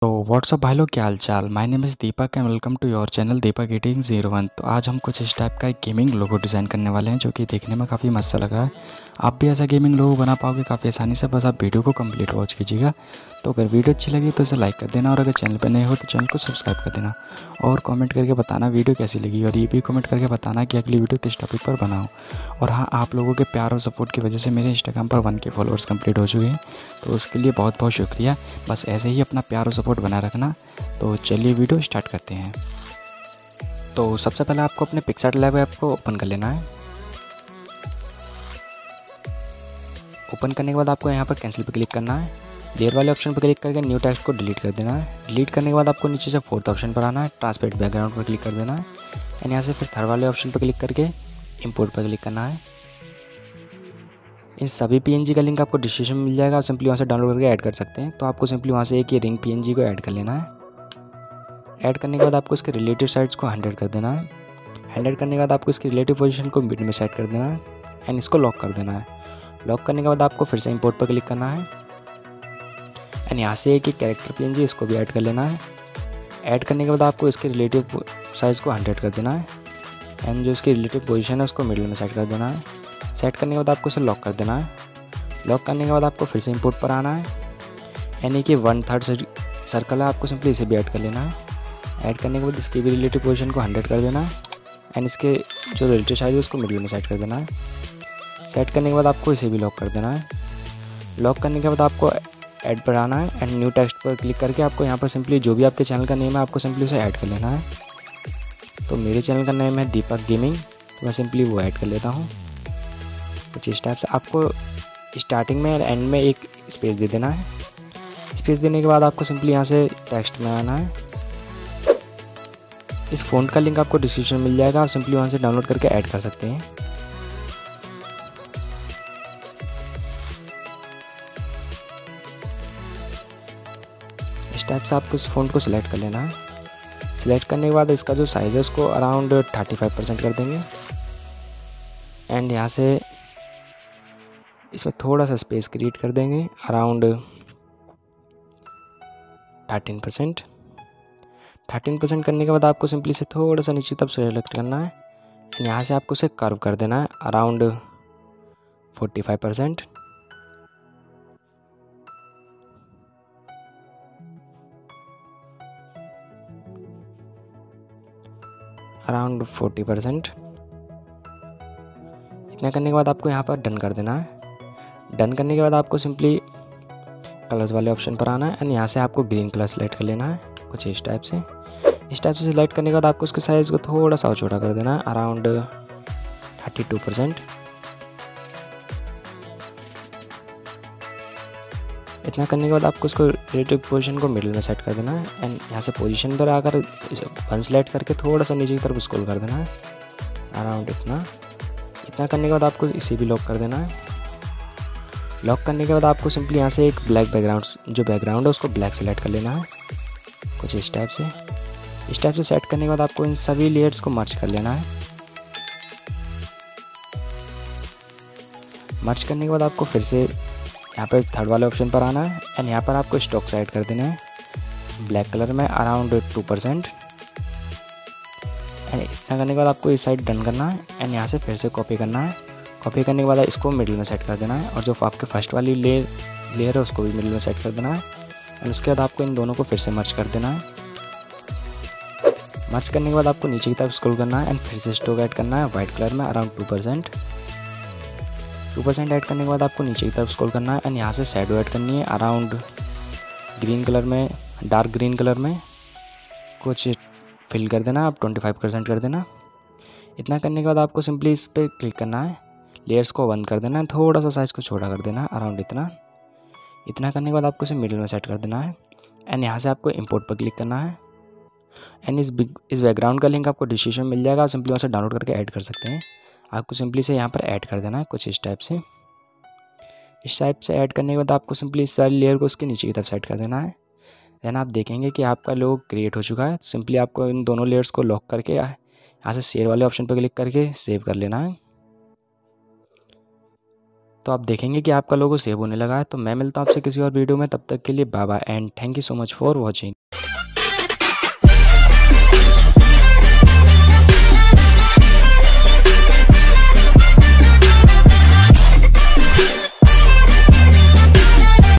तो व्हाट्सअप भाई लोग, क्या हाल चाल। My name is Deepak and welcome to your channel Deepak editing 01। तो आज हम कुछ इस टाइप का एक गेमिंग लोगो डिज़ाइन करने वाले हैं जो कि देखने में काफ़ी मस्त लग रहा है। आप भी ऐसा गेमिंग लोगो बना पाओगे काफ़ी आसानी से, बस आप वीडियो को कंप्लीट वॉच कीजिएगा। तो अगर वीडियो अच्छी लगी तो इसे लाइक कर देना, और अगर चैनल पर नए हो तो चैनल को सब्सक्राइब कर देना, और कमेंट करके बताना वीडियो कैसी लगी, और ये भी कमेंट करके बताना कि अगली वीडियो किस टॉपिक पर बनाऊँ। और हाँ, आप लोगों के प्यार और सपोर्ट की वजह से मेरे इंस्टाग्राम पर 1K फॉलोअर्स कंप्लीट हो चुके हैं, तो उसके लिए बहुत बहुत शुक्रिया। बस ऐसे ही अपना प्यार और सपोर्ट बनाए रखना। तो चलिए वीडियो स्टार्ट करते हैं। तो सबसे पहले आपको अपने पिक्सआर्ट लैब ऐप को ओपन कर लेना है। ओपन करने के बाद आपको यहाँ पर कैंसिल पर क्लिक करना है। लेयर वाले ऑप्शन पर क्लिक करके न्यू टेक्स्ट को डिलीट कर देना है। डिलीट करने के बाद आपको नीचे से फोर्थ ऑप्शन पर आना है, ट्रांसपेरेंट बैकग्राउंड पर क्लिक कर देना है। एंड यहाँ से फिर थर्ड वाले ऑप्शन पर क्लिक करके इंपोर्ट पर क्लिक करना है। इन सभी पीएनजी का लिंक आपको डिस्क्रिप्शन में मिल जाएगा, आप सिंपली वहाँ से डाउनलोड करके ऐड कर सकते हैं। तो आपको सिंपली वहाँ से एक ये रिंग पीएनजी को ऐड कर लेना है। ऐड करने के बाद आपको इसके रिलेटिव साइड्स को 100 कर देना है। 100 करने के बाद आपको इसकी रिलेटिव पोजीशन को मिड में सेट कर देना है एंड इसको लॉक कर देना है। लॉक करने के बाद आपको फिर से इंपोर्ट पर क्लिक करना है एंड यहाँ से एक कैरेक्टर पीएनजी इसको भी ऐड कर लेना है। ऐड करने के बाद आपको इसके रिलेटिव साइज़ को 100 कर देना है एंड जो इसकी रिलेटिव पोजीशन है उसको मिडिल में सेट कर देना है। सेट करने के बाद आपको इसे लॉक कर देना है। लॉक करने के बाद आपको फिर से इंपोर्ट पर आना है, यानी कि 1/3 सर्कल है, आपको सिंपली इसे भी ऐड कर लेना है। ऐड करने के बाद इसकी भी रिलेटिव पोजीशन को 100 कर देना है एंड इसके जो रिलेटिव साइज है उसको मिडिल में सेट कर देना है। सेट करने के बाद आपको इसे भी लॉक कर देना है। लॉक करने के बाद आपको ऐड पर आना है एंड न्यू टेक्स्ट पर क्लिक करके आपको यहाँ पर सिंपली जो भी आपके चैनल का नेम है आपको सिंपली उसे ऐड कर लेना है। तो मेरे चैनल का नेम है दीपक गेमिंग, तो मैं सिंपली वो ऐड कर लेता हूँ। कुछ इस टाइप से आपको स्टार्टिंग में और एंड में एक स्पेस दे देना है। स्पेस देने के बाद आपको सिंपली यहाँ से टेक्स्ट में आना है। इस फ़ॉन्ट का लिंक आपको डिस्क्रिप्शन मिल जाएगा, आप सिंपली वहाँ से डाउनलोड करके ऐड कर सकते हैं। इस टाइप से आपको इस फ़ॉन्ट को सिलेक्ट कर लेना है। सिलेक्ट करने के बाद इसका जो साइज़ है उसको अराउंड 35% कर देंगे एंड यहाँ से इसमें थोड़ा सा स्पेस क्रिएट कर देंगे अराउंड 13%। 13% करने के बाद आपको सिंपली से थोड़ा सा नीचे तब सेलेक्ट करना है। यहाँ से आपको उसे कर्व कर देना है अराउंड 45%। अराउंड 40%। इतना करने के बाद आपको यहाँ पर डन कर देना है। डन करने के बाद आपको सिंपली कलर्स वाले ऑप्शन पर आना है एंड यहाँ से आपको ग्रीन कलर सेलेक्ट कर लेना है, कुछ इस टाइप से। इस टाइप से सिलेक्ट करने के बाद आपको उसके साइज़ को थोड़ा सा छोटा कर देना है अराउंड 32%। इतना करने के बाद आपको उसको रिलेटिव पोजीशन को मिडिल में सेट कर देना है एंड यहाँ से पोजीशन पर आकर 1 सेलेक्ट करके थोड़ा सा नीचे की तरफ स्क्रॉल कर देना है अराउंड इतना। इतना करने के बाद आपको इसे भी लॉक कर देना है। लॉक करने के बाद आपको सिंपली यहाँ से एक ब्लैक बैकग्राउंड, जो बैकग्राउंड है उसको ब्लैक सेलेक्ट कर लेना है, कुछ इस टाइप से। इस टाइप से सेट करने के बाद आपको इन सभी लेयर्स को मर्ज कर लेना है। मर्ज करने के बाद आपको फिर से यहाँ पर थर्ड वाले ऑप्शन पर आना है एंड यहाँ पर आपको स्टॉक सेट कर देना है ब्लैक कलर में अराउंड 2%। एंड इतना करने के बाद आपको इस साइड डन करना है एंड यहाँ से फिर से कॉपी करना है। कॉपी करने के बाद इसको मिडिल में सेट कर देना है और जो आपके फर्स्ट वाली लेयर है उसको भी मिडिल में सेट कर देना है एंड उसके बाद आपको इन दोनों को फिर से मर्ज कर देना है। मर्ज करने के बाद आपको नीचे की तरफ स्क्रॉल करना है एंड फिर से स्टॉक ऐड करना है वाइट कलर में अराउंड 2%। 2% ऐड करने के बाद आपको नीचे की तरफ स्क्रॉल करना है एंड यहाँ से शैडो ऐड करनी है अराउंड ग्रीन कलर में, डार्क ग्रीन कलर में कुछ फिल कर देना, आप 25% कर देना। इतना करने के बाद आपको सिंपली इस पर क्लिक करना है, लेयर्स को बंद कर देना है, थोड़ा सा साइज़ को छोटा कर देना है अराउंड इतना। इतना करने के बाद आपको इसे मिडिल में सेट कर देना है एंड यहाँ से आपको इंपोर्ट पर क्लिक करना है एंड इस बैकग्राउंड का लिंक आपको डिस्क्रिप्शन में मिल जाएगा, आप सिंपली वहाँ से डाउनलोड करके ऐड कर सकते हैं। आपको सिंपली से यहाँ पर ऐड कर देना है, कुछ इस टाइप से। इस टाइप से ऐड करने के बाद आपको सिंपली इस सारी लेयर को उसके नीचे की तरफ सेट कर देना है। देन आप देखेंगे कि आपका लोगो क्रिएट हो चुका है। सिंपली आपको इन दोनों लेयर्स को लॉक करके यहाँ से शेयर वाले ऑप्शन पर क्लिक करके सेव कर लेना है। तो आप देखेंगे कि आपका लोगो सेव होने लगा है। तो मैं मिलता हूँ आपसे किसी और वीडियो में, तब तक के लिए bye bye and thank you so much for watching.